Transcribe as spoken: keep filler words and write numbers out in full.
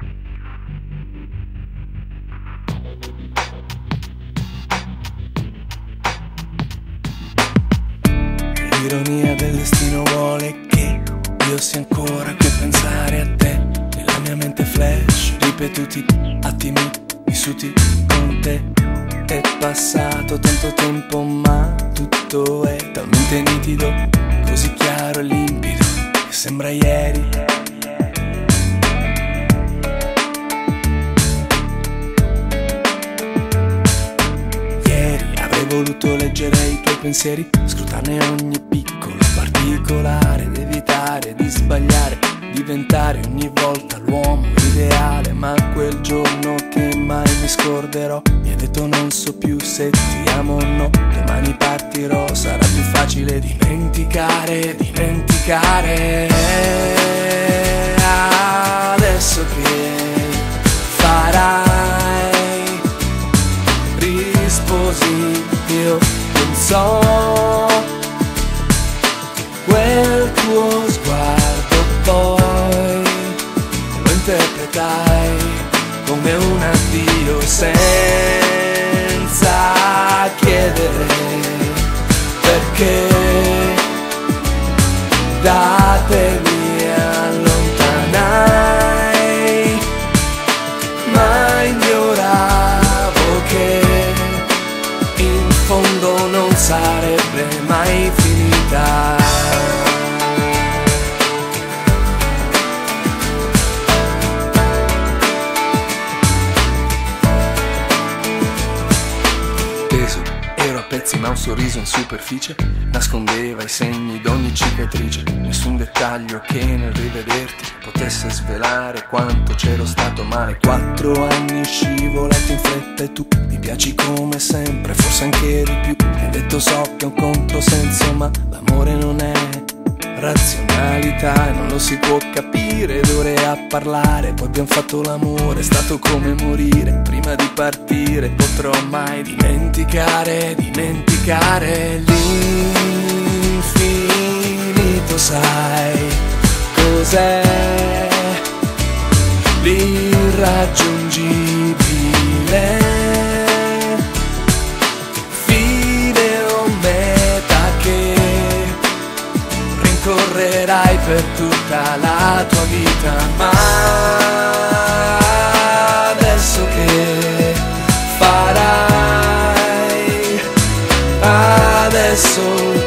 L'ironia del destino vuole che io sia ancora qui a pensare a te. Nella mia mente flash, ripetuti attimi vissuti con te. È passato tanto tempo ma tutto è talmente nitido, così chiaro e limpido che sembra ieri. Ieri avrei voluto leggere i tuoi pensieri, scrutarne ogni piccolo particolare ed evitare di sbagliare, diventare ogni volta l'uomo ideale. Ma quel giorno che mai mi scorderò mi ha detto non so più se ti amo o no. Domani partirò, sarà più facile dimenticare, dimenticare. Adesso che farai? Risposi io non so. Quel tuo sguardo poi lo interpretai come un addio senza chiedere perché. Da te mi allontanai, ma ignoravo che in fondo non sarebbe mai finita. Ero a pezzi ma un sorriso in superficie nascondeva i segni d'ogni cicatrice. Nessun dettaglio che nel rivederti potesse svelare quanto c'ero stato male. Quattro anni scivolati in fretta e tu mi piaci come sempre, forse anche di più. Mi hai detto so che è un controsenso ma l'amore non è razionalità e non lo si può capire d'ore a parlare. Poi abbiamo fatto l'amore, è stato come morire. Prima di partire potrò mai dimenticare, dimenticare l'infinito. Sai cos'è? L'irraggiungibile, fine o meta che correrai per tutta la tua vita. Ma adesso che farai? Adesso